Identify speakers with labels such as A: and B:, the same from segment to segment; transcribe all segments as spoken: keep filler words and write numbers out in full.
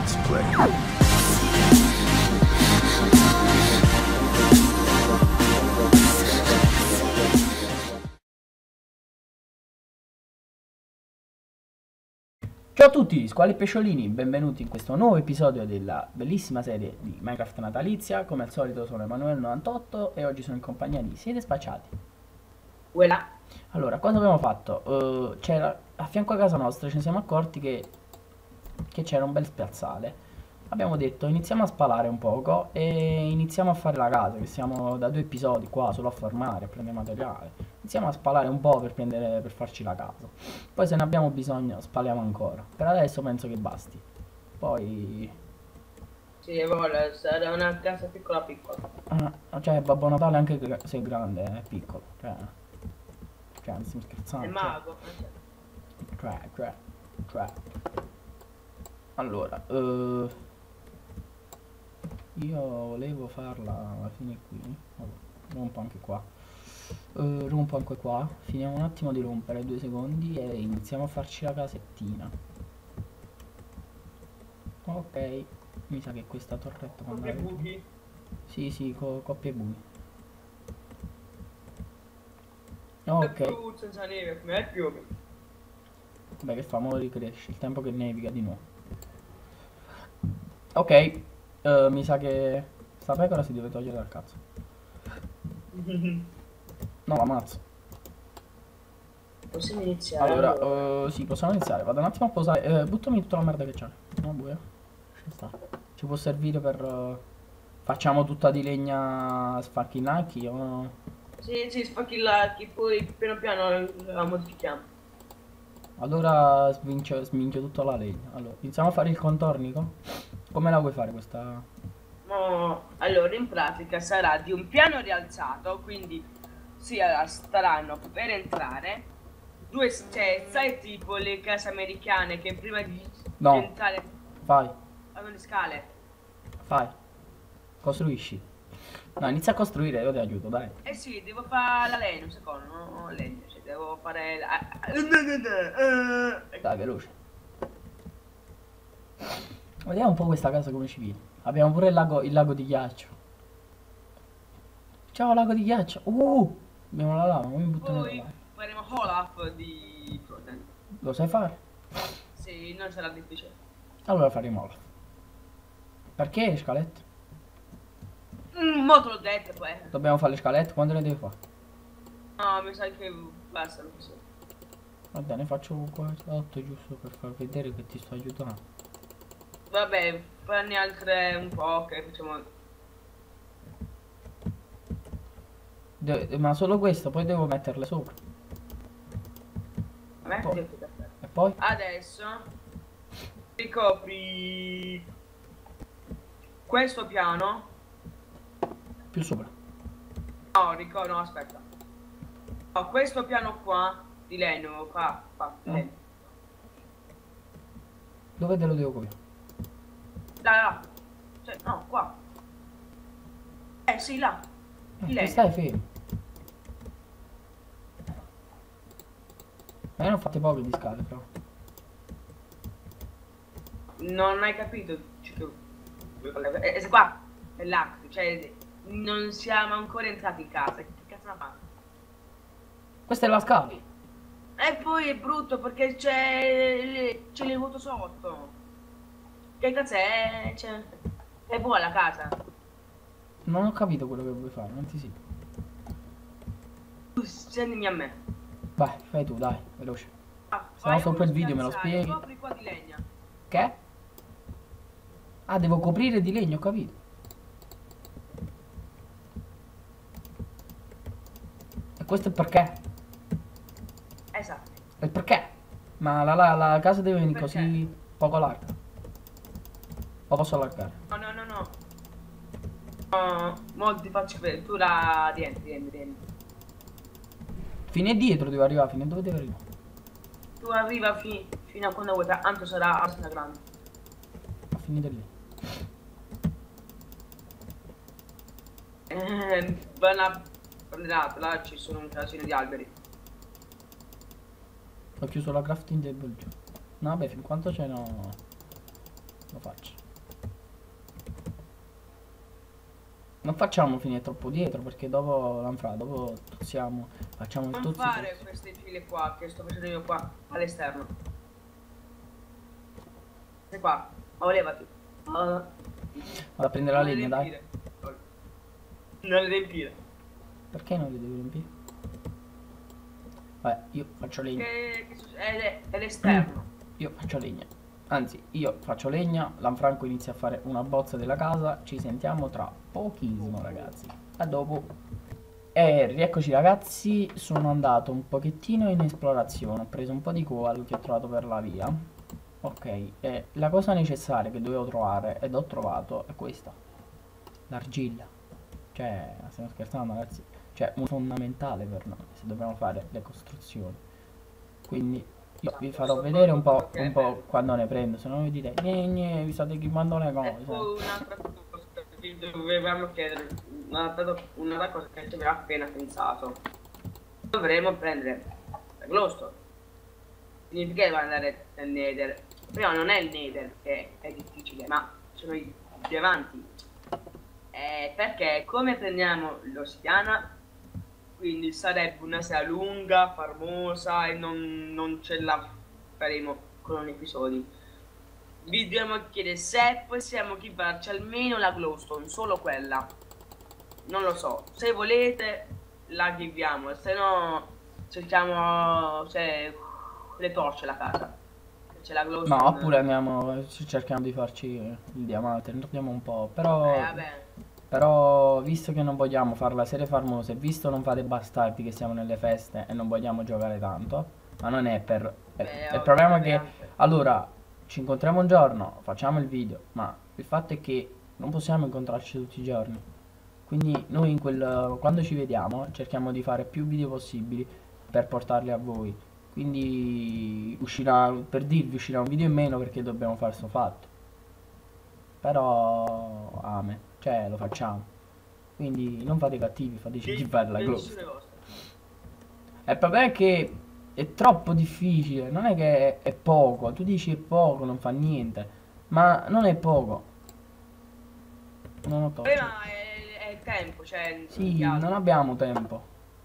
A: Let's play.
B: Ciao a tutti, squali e pesciolini, benvenuti in questo nuovo episodio della bellissima serie di Minecraft natalizia. Come al solito sono Emanuele novantotto e oggi sono in compagnia di Siete Spacciati.
C: Quella.
B: Allora, cosa abbiamo fatto? Uh, c'era a fianco a casa nostra, ci siamo accorti che, che c'era un bel spiazzale. Abbiamo detto iniziamo a spalare un poco e iniziamo a fare la casa, che siamo da due episodi qua solo a farmare, a prendere materiale. Iniziamo a spalare un po' per prendere, per farci la casa. Poi se ne abbiamo bisogno spaliamo ancora. Per adesso penso che basti. Poi...
C: Sì, vuole essere una casa piccola piccola.
B: Ah, cioè Babbo Natale anche gra- se è grande è piccolo. Cioè... Cioè, non stiamo scherzando.
C: È mago.
B: Cioè, cioè, cioè... Allora, eh... io volevo farla alla fine qui. Allora, rompo anche qua. Uh, rompo anche qua. Finiamo un attimo di rompere due secondi e iniziamo a farci la casettina. Ok, mi sa che questa torretta può
C: Coppie
B: andare giù.
C: buchi.
B: Sì, sì, co coppie bui.
C: E
B: Ok,
C: più senza neve, come è più.
B: beh, che fa? Mo ricresce il tempo che nevica di nuovo. Ok, eh, mi sa che sta pecora si deve togliere dal cazzo. No, l'ammazzo.
C: Possiamo iniziare.
B: Allora, eh, sì, possiamo iniziare. Vado un attimo a posare. Eh, buttami tutta la merda che c'è. No, buia. Ci sta. Ci può servire per... eh, facciamo tutta di legna sfacchinacchi o...
C: Sì, sì, sfacchillati, poi piano piano la modifichiamo.
B: Allora sminchio, sminchio tutta la legna. Allora, iniziamo a fare il contornico. Come la vuoi fare questa?
C: No, allora in pratica sarà di un piano rialzato, quindi sì, allora, staranno per entrare due, cioè, sai tipo le case americane che prima di
B: No.
C: entrare
B: Fai,
C: hanno le scale.
B: fai. Costruisci. No, inizia a costruire, io ti aiuto, dai.
C: Eh sì, devo fare la legna, un secondo, no? Legna, cioè devo fare la...
B: Dai, veloce. Vediamo un po' questa casa come ci viene. Abbiamo pure il lago, il lago di ghiaccio. Ciao lago di ghiaccio. Uh! Abbiamo la lava, come mi butto nella
C: Poi
B: lava.
C: faremo Olaf di Frozen.
B: Lo sai fare?
C: Sì, non sarà difficile.
B: Allora faremo Olaf. Perché le scalette?
C: Mm, mo te l'ho detto poi.
B: Dobbiamo fare le scalette, quando le devi fare?
C: No, mi sa che bastano così.
B: Va bene, faccio qua sotto giusto per far vedere che ti sto aiutando.
C: Vabbè, fanne altre un po' che facciamo...
B: De- ma solo questo, poi devo metterle sopra.
C: A me
B: Poi.
C: è perfetto.
B: E poi?
C: Adesso ricopri questo piano.
B: Più sopra.
C: No, rico no, aspetta. No, questo piano qua di legno, qua, qua, di
B: No.
C: legno.
B: Dove te lo devo copiare?
C: Là, là. Cioè, no, qua. Eh, sì, là.
B: Eh,
C: Di
B: che
C: legno.
B: stai fermo? Ma io ne ho fatte poche di scale, però.
C: Non hai capito? Cioè, eh, eh, qua è l'acqua, cioè non siamo ancora entrati in casa. Che cazzo la fa?
B: Questa è la scala.
C: E poi è brutto perché c'è c'è il vuoto sotto. Che cazzo è? C'è... È buona la casa.
B: Non ho capito quello che vuoi fare, non ti si.
C: Tu sentimi a me.
B: Vai, fai tu, dai, veloce.
C: Ah,
B: Se no
C: fai
B: sopra
C: uno
B: il video me lo
C: spiazzale,
B: spieghi.
C: copri qua di legna.
B: Che? Ah, devo coprire di legno, ho capito. E questo è perché?
C: Esatto.
B: E perché? Ma la, la, la casa deve venire
C: Perché?
B: così poco larga? O posso allargare?
C: No, no, no, no. No, mo ti faccio vedere. Tu la rientri, rientri, rientri.
B: Fine dietro devo arrivare, fine dove devo arrivare?
C: Tu arriva fi fino a quando vuoi, tanto sarà abbastanza grande.
B: A finire lì.
C: Eh, bella prenderata, là ci sono un casino di alberi.
B: Ho chiuso la crafting table giù. No, vabbè, fin quanto c'è no. lo faccio. Non facciamo finire troppo dietro perché dopo l'anfra, dopo tossiamo, facciamo il
C: Non
B: tozzo.
C: fare queste file qua che sto facendo io qua all'esterno. Sei qua. Oh, levati. Oh.
B: Vado a prendere la
C: Non le
B: legna, dai.
C: riempire. Non le riempire.
B: Perché non li devi riempire? Vabbè, io faccio legna.
C: Che, che succede? È, le- è l'esterno.
B: Io faccio legna. Anzi, io faccio legna, Lanfranco inizia a fare una bozza della casa. Ci sentiamo tra pochissimo, ragazzi. A dopo. E rieccoci, ragazzi. Sono andato un pochettino in esplorazione. Ho preso un po' di coal che ho trovato per la via. Ok, e la cosa necessaria che dovevo trovare ed ho trovato è questa. L'argilla. Cioè, stiamo scherzando, ragazzi. Cioè, un fondamentale per noi se dobbiamo fare le costruzioni. Quindi io vi farò vedere un po', un po' quando ne prendo, se no vi dite gne, gne, vi state equipando le
C: E
B: cose.
C: poi un'altra cosa che dovevamo chiedere, un'altra un'altra cosa che ci abbiamo appena pensato. Dovremmo prendere la glowstone. Significa che devo andare nel Nether. Prima non è il Nether che è difficile, ma sono i diamanti. Eh, perché come prendiamo l'ossidiana, quindi sarebbe una sera lunga, famosa e non, non ce la faremo con gli episodi. Vi dobbiamo chiedere se possiamo equiparci almeno la glowstone, solo quella. Non lo so, se volete la equipiamo, se no cerchiamo cioè, le torce la casa. C'è la glowstone.
B: No, oppure andiamo, cerchiamo di farci il diamante, ne troviamo un po', però...
C: Eh, vabbè.
B: Però, visto che non vogliamo fare la serie famosa e visto non fate bastardi che siamo nelle feste e non vogliamo giocare tanto, ma non è per...
C: Beh,
B: è- il problema è che...
C: ovviamente.
B: Allora, ci incontriamo un giorno, facciamo il video, ma il fatto è che non possiamo incontrarci tutti i giorni. Quindi noi in quel, quando ci vediamo cerchiamo di fare più video possibili per portarli a voi. Quindi uscirà, per dirvi, uscirà un video in meno perché dobbiamo fare sto fatto. Però, ame, cioè lo facciamo. Quindi non fate cattivi, fateci di fare la
C: Decisione
B: glowstone.
C: vostra.
B: Il problema è che è troppo difficile, non è che è, è poco, tu dici è poco, non fa niente, ma non è poco. Non ho torce.
C: Prima è, è il tempo, cioè
B: Sì,
C: che altro.
B: non abbiamo tempo.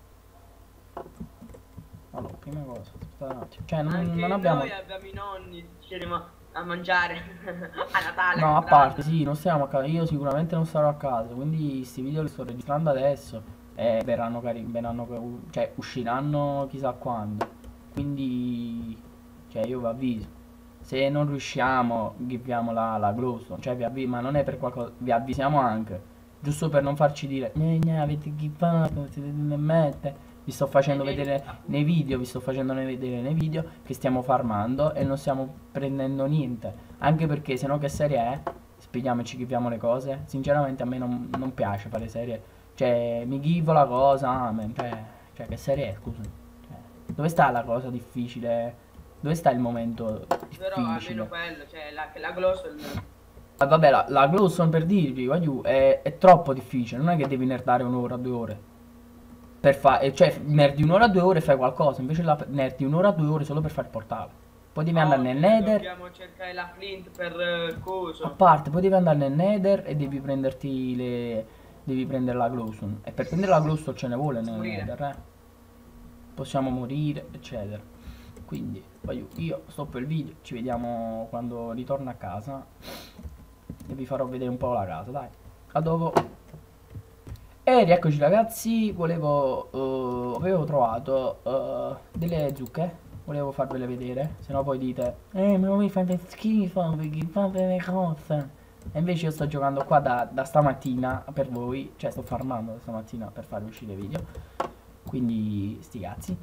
B: Allora, prima cosa, aspetta un attimo. Cioè, non,
C: Anche
B: non abbiamo...
C: noi abbiamo i nonni, ci andiamo a mangiare a Natale.
B: No, a
C: Capodanno.
B: parte, sì, non stiamo a casa, io sicuramente non starò a casa, quindi questi video li sto registrando adesso e verranno cari, verranno, ca- cioè, usciranno chissà quando. Quindi, cioè, io vi avviso. Se non riusciamo, ghiviamo la, la glowstone, cioè vi avviso, ma non è per qualcosa, vi avvisiamo anche, giusto per non farci dire, "Gne, gne, avete ghivato, siete delle mette." Vi sto facendo vedere nei video, vi sto facendo ne- vedere nei video che stiamo farmando e non stiamo prendendo niente. Anche perché se no che serie è? Spieghiamoci, ghiviamo le cose. Sinceramente a me non, non piace fare serie. Cioè, mi ghivo la cosa, amen. Cioè, cioè che serie è, scusa? Cioè, dove sta la cosa difficile? Dove sta il momento
C: Però almeno
B: difficile?
C: quello, cioè la, la glowstone.
B: Ah, vabbè, la, la glowstone per dirvi, voglio, è, è troppo difficile. Non è che devi nerdare un'ora, due ore. Per fare, cioè, nerdi un'ora, due ore e fai qualcosa. Invece la nerdi un'ora, due ore solo per fare il portale. Poi devi andare nel Nether.
C: Dobbiamo cercare la flint per eh, il
B: A
C: coso.
B: parte, poi devi andare nel Nether e devi prenderti le... devi prendere la glowstone. E per prendere la glowstone ce ne vuole nel
C: Morire.
B: Nether, eh. Possiamo morire, eccetera. Quindi, voglio, io stoppo il video, ci vediamo quando ritorno a casa. E vi farò vedere un po' la casa, dai. A dopo. E rieccoci ragazzi, volevo, eh, avevo trovato eh, delle zucche, volevo farvele vedere, se no poi dite, eh ma voi fate schifo perché fate le cose. E invece io sto giocando qua da, da stamattina per voi, cioè sto farmando da stamattina per fare uscire video, quindi sti cazzi.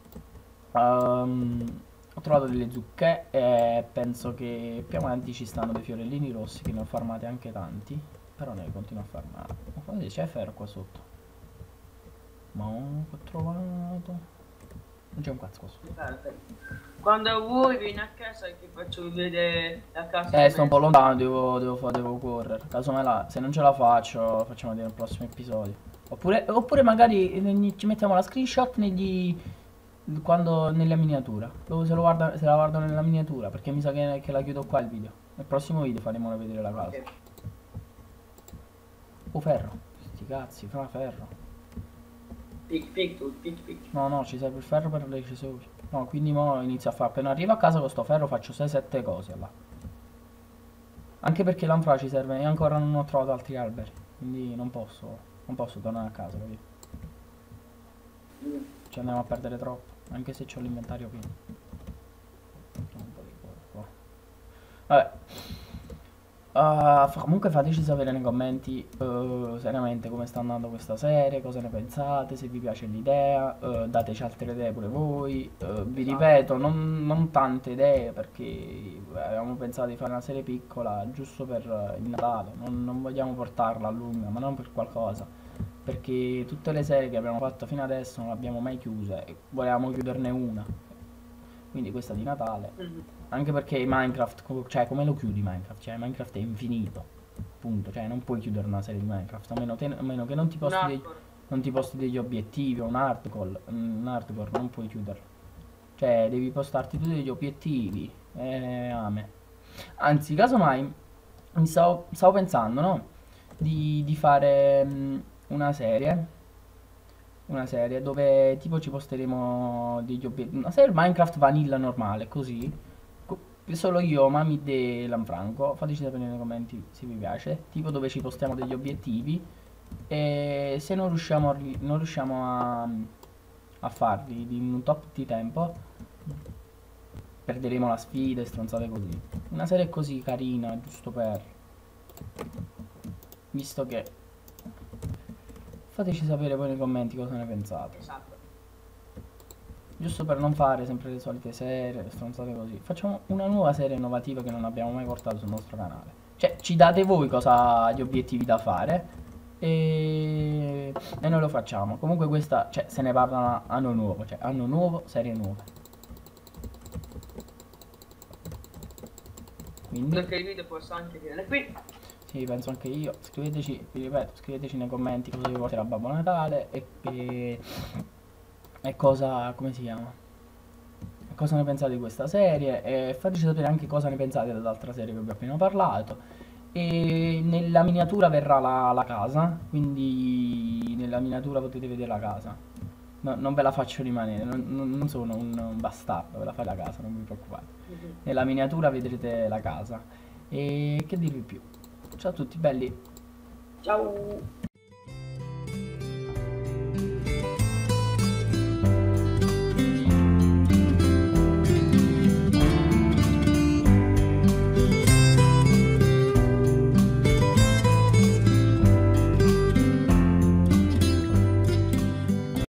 B: Ehm, ho trovato delle zucche e penso che più avanti ci stanno dei fiorellini rossi che ne ho farmati anche tanti. Però ne continuo a farmare. Ma quando c'è ferro qua sotto? Ma ho trovato. Non c'è un cazzo qua sotto.
C: Quando vuoi vieni a casa che faccio vedere la casa.
B: Eh, sto un po' lontano, devo, devo, fa- devo correre. Casomai la, se non ce la faccio, facciamo vedere nel prossimo episodio. Oppure, oppure magari eh, ci mettiamo la screenshot negli. Quando nella miniatura. Dove se lo guarda, se la guardo nella miniatura. Perché mi sa che, che la chiudo qua il video. Nel prossimo video faremo vedere la casa.
C: Ok.
B: Oh, ferro. Sti cazzi, fa ferro.
C: Pic, pic, tu, pic, pic.
B: No, no, ci serve il ferro per le accessori. No, quindi mo inizio a fare. Appena arrivo a casa con sto ferro faccio sei sette cose là. Anche perché l'anfra ci serve e ancora non ho trovato altri alberi. Quindi non posso. Non posso tornare a casa, capito?
C: Mm.
B: Ci andiamo a perdere troppo. Anche se ho l'inventario pieno. Un po' di cose qua. Vabbè. Uh, fa- comunque fateci sapere nei commenti uh, seriamente come sta andando questa serie, cosa ne pensate, se vi piace l'idea, uh, dateci altre idee pure voi. Uh, vi ripeto, non, non tante idee perché avevamo pensato di fare una serie piccola giusto per uh, il Natale, non, non vogliamo portarla a lunga, ma non per qualcosa, perché tutte le serie che abbiamo fatto fino adesso non le abbiamo mai chiuse e volevamo chiuderne una, quindi questa di Natale.
C: Mm.
B: Anche perché Minecraft, co- cioè come lo chiudi Minecraft? Cioè Minecraft è infinito, punto, cioè non puoi chiudere una serie di Minecraft, a meno, te- a meno che non ti
C: Un
B: posti, dei-
C: hardcore.
B: non ti posti degli obiettivi o un hardcore, un hardcore non puoi chiuderlo, cioè devi postarti tu degli obiettivi, eh, ame. Anzi, casomai, mi stavo, stavo pensando, no? Di, di fare mm, una serie, una serie dove tipo ci posteremo degli obiettivi, una serie Minecraft vanilla normale, così. Co- Solo io, Mamid e Lanfranco, fateci sapere nei commenti se vi piace, tipo dove ci postiamo degli obiettivi e se non riusciamo a, ri- non riusciamo a, a farli in un top di tempo, perderemo la sfida e stronzate così. Una serie così carina, giusto per... visto che... Fateci sapere voi nei commenti cosa ne pensate.
C: Esatto.
B: Giusto per non fare sempre le solite serie, stronzate così. Facciamo una nuova serie innovativa che non abbiamo mai portato sul nostro canale. Cioè, ci date voi cosa, gli obiettivi da fare e, e noi lo facciamo. Comunque questa, cioè, se ne parla anno nuovo, cioè anno nuovo, serie nuove. Quindi,
C: Anche il video posso anche finire qui.
B: sì, penso anche io. Scriveteci, vi ripeto, scriveteci nei commenti cosa vi porterà Babbo Natale e, e, e cosa, come si chiama? E cosa ne pensate di questa serie e fateci sapere anche cosa ne pensate dell'altra serie che vi ho appena parlato. E nella miniatura verrà la, la casa, quindi nella miniatura potete vedere la casa. No, non ve la faccio rimanere, non, non- non sono un, un bastardo, ve la fai la casa, non vi preoccupate.
C: Mhm.
B: Nella miniatura vedrete la casa. E che dirvi più? Ciao a tutti belli.
C: Ciao.